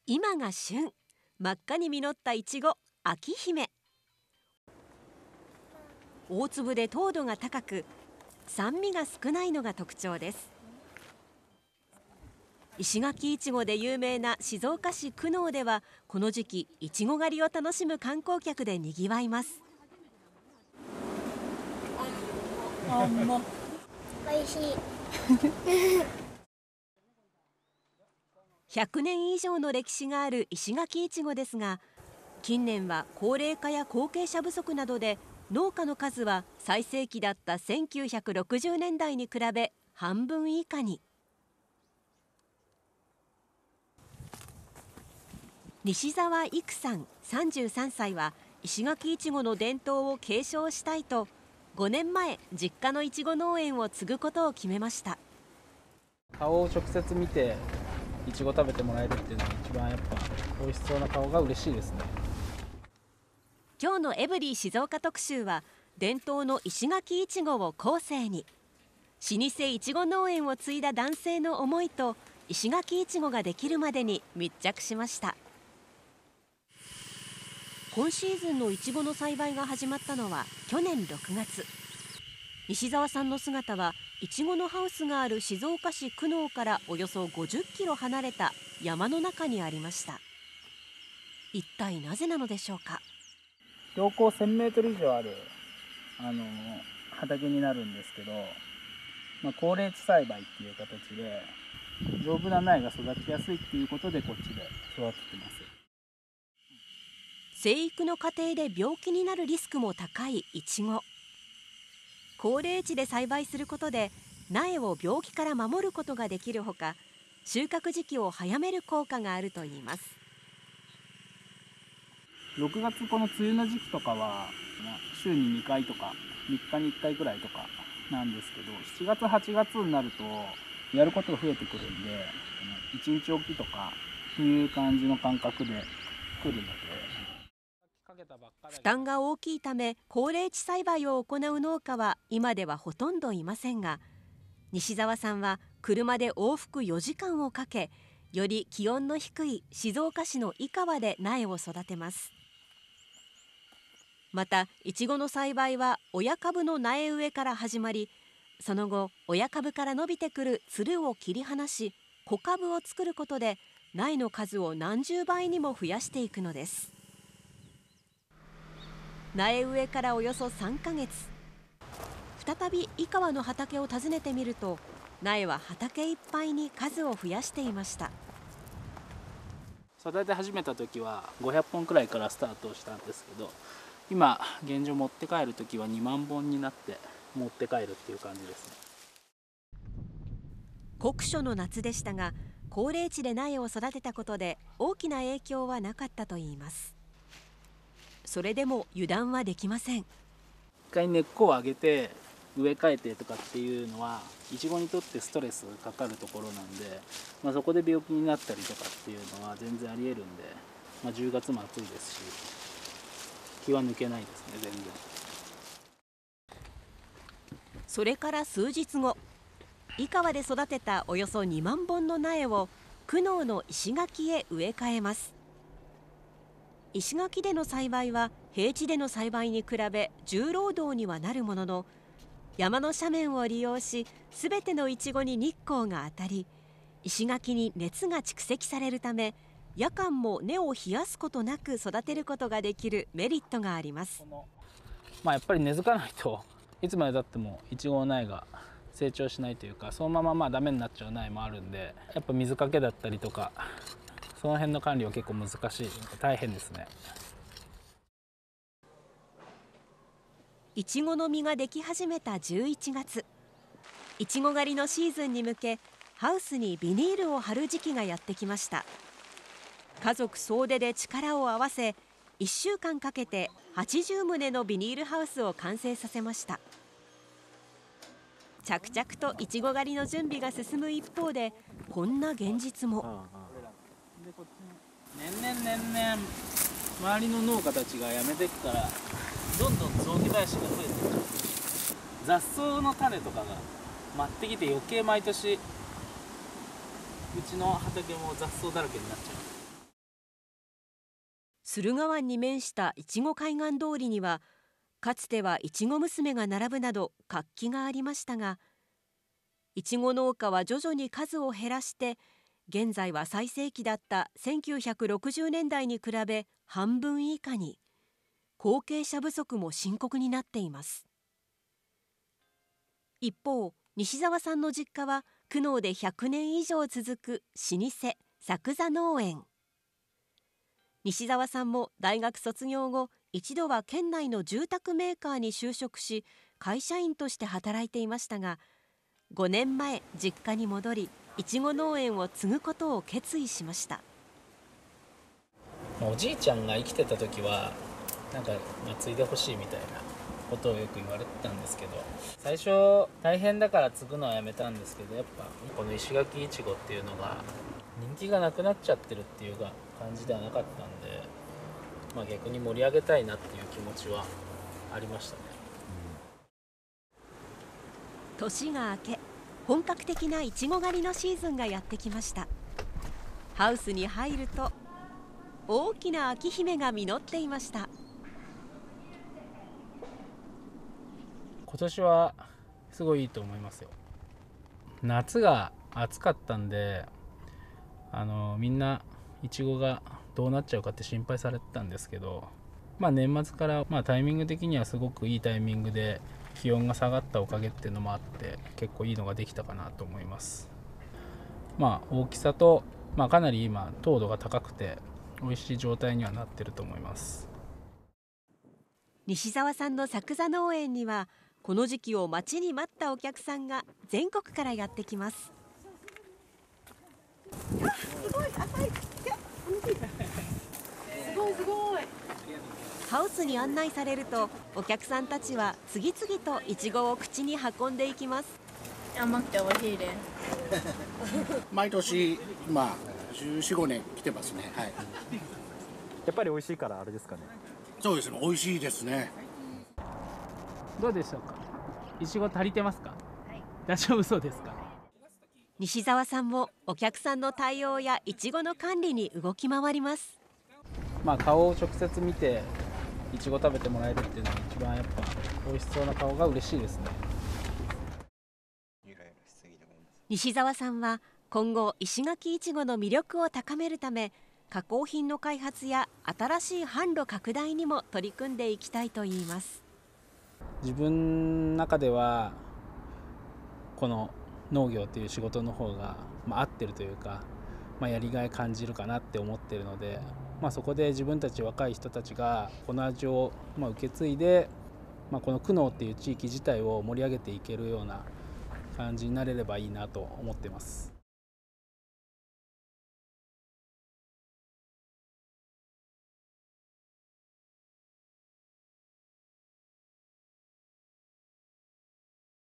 今が旬、真っ赤に実ったいちご、章姫。大粒で糖度が高く、酸味が少ないのが特徴です。石垣いちごで有名な静岡市久能では、この時期いちご狩りを楽しむ観光客でにぎわいます。 美味しい。 100年以上の歴史がある石垣いちごですが、近年は高齢化や後継者不足などで農家の数は最盛期だった1960年代に比べ半分以下に。西澤育さん33歳は石垣いちごの伝統を継承したいと5年前実家のいちご農園を継ぐことを決めました。 顔を直接見ていちご食べてもらえるっていうのが一番やっぱ美味しそうな顔が嬉しいですね。 今日のエブリィ静岡特集は伝統の石垣いちごを後世に、老舗いちご農園を継いだ男性の思いと石垣いちごができるまでに密着しました。今シーズンのいちごの栽培が始まったのは去年6月。西澤さんの姿はいちごのハウスがある静岡市久能からおよそ50キロ離れた山の中にありました。一体なぜなのでしょうか。 標高1000メートル以上ある畑になるんですけど、高冷地栽培っていう形で丈夫な苗が育ちやすいっていうことでこっちで育ててます。 生育の過程で病気になるリスクも高いいちご。高冷地で栽培することで苗を病気から守ることができるほか、収穫時期を早める効果があるといいます。 6月この梅雨の時期とかは週に2回とか3日に1回くらいとかなんですけど、7月8月になるとやることが増えてくるんで、1日おきとかっていう感じの感覚で来るので、 負担が大きいため高冷地栽培を行う農家は今ではほとんどいませんが、西澤さんは車で往復4時間をかけ、より気温の低い静岡市の井川で苗を育てます。またいちごの栽培は親株の苗植えから始まり、その後親株から伸びてくるつるを切り離し子株を作ることで苗の数を何十倍にも増やしていくのです。苗植えからおよそ3ヶ月、再び井川の畑を訪ねてみると、苗は畑いっぱいに数を増やしていました。 育て始めた時は500本くらいからスタートしたんですけど、今現状持って帰る時は2万本になって持って帰るっていう感じですね。 酷暑の夏でしたが、高冷地で苗を育てたことで大きな影響はなかったといいます。それでも油断はできません。 一回根っこを上げて植え替えてとかっていうのはいちごにとってストレスかかるところなんで、そこで病気になったりとかっていうのは全然ありえるんで、10月も暑いですし気は抜けないですね、全然。 それから数日後、井川で育てたおよそ2万本の苗を久能の石垣へ植え替えます。石垣での栽培は平地での栽培に比べ重労働にはなるものの、山の斜面を利用し全てのイチゴに日光が当たり、石垣に熱が蓄積されるため夜間も根を冷やすことなく育てることができるメリットがあります。 やっぱり根付かないといつまでたってもイチゴの苗が成長しないというか、そのままダメになっちゃう苗もあるんで、やっぱ水かけだったりとかその辺の管理は結構難しい、大変ですね。 いちごの実ができ始めた11月、いちご狩りのシーズンに向けハウスにビニールを貼る時期がやってきました。家族総出で力を合わせ1週間かけて80棟のビニールハウスを完成させました。着々といちご狩りの準備が進む一方で、こんな現実も。 年々周りの農家たちが辞めていくから、どんどん雑木林が増えていく。雑草の種とかが舞ってきて余計毎年うちの畑も雑草だらけになっちゃう。 駿河湾に面したいちご海岸通りには、かつてはいちご娘が並ぶなど活気がありましたが、いちご農家は徐々に数を減らして、現在は最盛期だった1960年代に比べ半分以下に。後継者不足も深刻になっています。一方、西澤さんの実家は久能で100年以上続く老舗作座農園。西澤さんも大学卒業後、一度は県内の住宅メーカーに就職し、会社員として働いていましたが、5年前実家に戻り、いちご農園を継ぐことを決意しました。 おじいちゃんが生きてた時はなんか、継いでほしいみたいなことをよく言われてたんですけど、最初大変だから継ぐのはやめたんですけど、やっぱこの石垣いちごっていうのが人気がなくなっちゃってるっていう感じではなかったんで、逆に盛り上げたいなっていう気持ちはありましたね。 年が明け、本格的ないちご狩りのシーズンがやってきました。ハウスに入ると大きな章姫が実っていました。 今年はすごいいいと思いますよ。夏が暑かったんで、みんないちごがどうなっちゃうかって心配されてたんですけど、年末からタイミング的にはすごくいいタイミングで気温が下がったおかげっていうのもあって、結構いいのができたかなと思います。大きさと、かなり今糖度が高くて美味しい状態にはなってると思います。 西澤さんの作座農園には、この時期を待ちに待ったお客さんが全国からやってきます。 すごい浅い。すごいすごい。 ハウスに案内されると、お客さんたちは次々とイチゴを口に運んでいきます。 甘くて美味しいです。 毎年14、15年来てますね。はい。 やっぱり美味しいからあれですかね。 そうですね。美味しいですね。 どうでしょうか。いちご足りてますか。はい、大丈夫そうですか。 西澤さんもお客さんの対応やいちごの管理に動き回ります。 顔を直接見ていちご食べてもらえるっていうのが一番やっぱ美味しそうな顔が嬉しいですね。 西澤さんは今後石垣いちごの魅力を高めるため、加工品の開発や新しい販路拡大にも取り組んでいきたいといいます。 自分の中ではこの農業という仕事の方が、合ってるというか、やりがい感じるかなって思ってるので、そこで自分たち若い人たちがこの味を受け継いで、この久能っていう地域自体を盛り上げていけるような感じになれればいいなと思ってます。